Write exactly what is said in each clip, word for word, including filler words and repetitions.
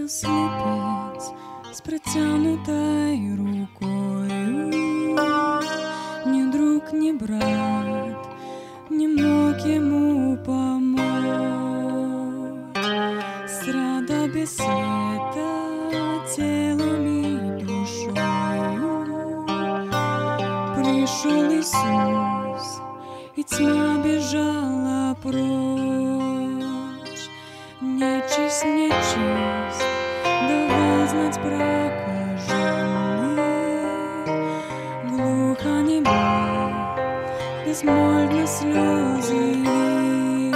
слепец с протянутой рукою. Ни друг, ни брат не мог ему помочь. Страдал без света телом и душою. Пришел Иисус, и тьма бежала прочь. Нечисть, нечисть давал знать прокаженный. Глухо не был, безмольно слезы лил.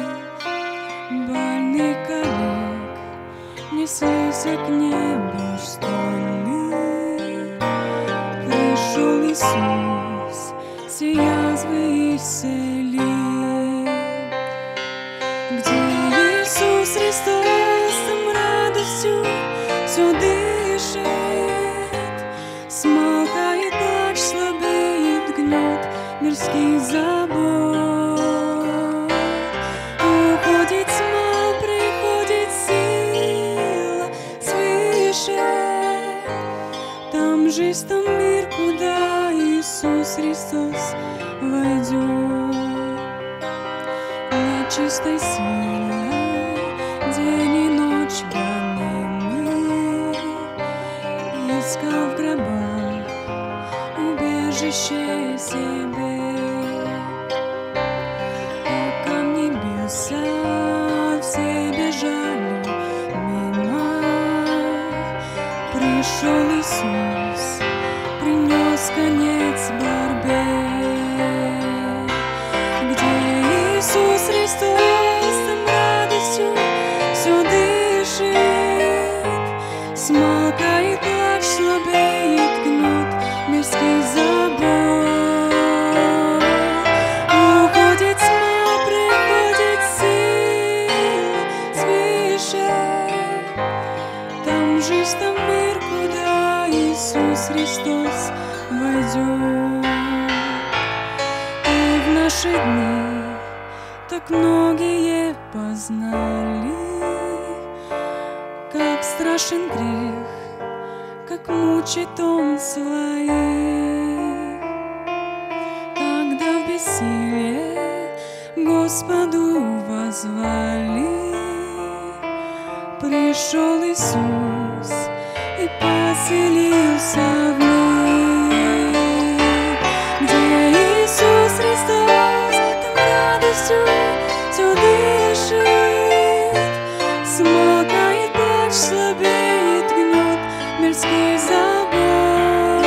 Больных коллег неслись к небу стоны. Пришел Иисус, все язвы исцелил. Где Иисус Христос, там радостью все дышит. Смолкает плач, слабеет гнет мирских забот. Уходит тьма, приходит сила свыше. Там жизнь, там мир, куда Иисус Христос войдет. Нечистой силой день и ночь гонимый искал в гробах убежище себе. Пока небеса все бежали мимо, пришел Иисус, принес конец борьбе. Где Иисус Христос, там радостью все дышит. Смолкает плач, слабеет гнет мирских забот. Уходит тьма, приходит сила свыше. Там жизнь, там мир, куда Иисус Христос войдет. И в наши дни так многие познали, как страшен грех, как мучит он своих. Когда в бессилии Господу возвали, пришел Иисус и поселился в них. Где Иисус Христос, там радостью все дышит. Смолкает плач, слабеет гнет мирских забот.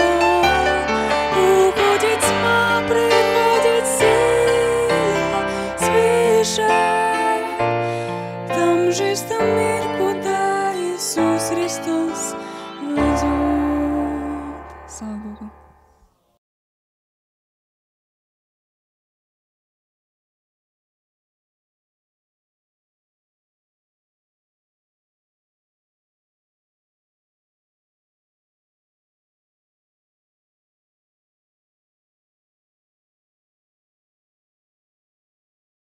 Уходит тьма, приходит сила свыше. Там жизнь, там мир, куда Иисус Христос войдет. Слава Богу.